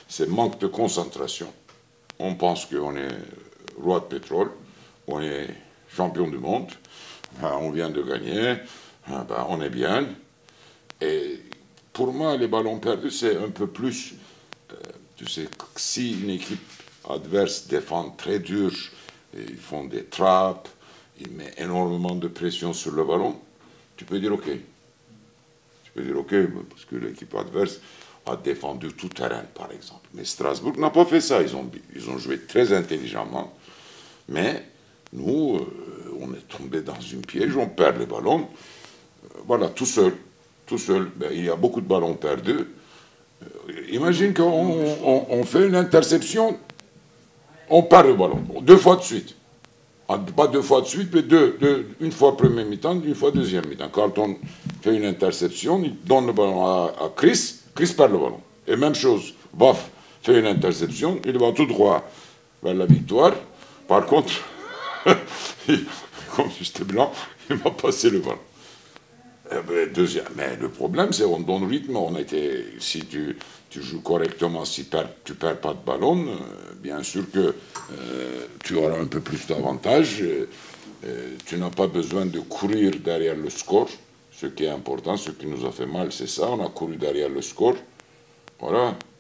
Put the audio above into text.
c'est manque de concentration. On pense qu'on est roi de pétrole, on est champion du monde, on vient de gagner, on est bien. Et pour moi, les ballons perdus, c'est un peu plus... tu sais, si une équipe adverse défend très dur, ils font des trappes, ils mettent énormément de pression sur le ballon, tu peux dire OK. Tu peux dire OK, parce que l'équipe adverse a défendu tout terrain, par exemple. Mais Strasbourg n'a pas fait ça. Ils ont joué très intelligemment. Mais nous, on est tombé dans une piège, on perd le ballon. Voilà, tout seul. Tout seul. Ben, il y a beaucoup de ballons perdus. Imagine qu'on fait une interception, on perd le ballon. 2 fois de suite. Pas 2 fois de suite, mais une fois première mi-temps, une fois deuxième mi-temps. Quand on fait une interception, il donne le ballon à Chris, Chris perd le ballon. Et même chose, Boff fait une interception, il va tout droit vers la victoire. Par contre, comme j'étais blanc, il m'a passé le ballon. Deuxième. Mais le problème, c'est qu'on donne le rythme. Si tu joues correctement, si tu ne perds pas de ballon, bien sûr que tu auras un peu plus d'avantages. Tu n'as pas besoin de courir derrière le score. Ce qui est important, ce qui nous a fait mal, c'est ça. On a couru derrière le score. Voilà.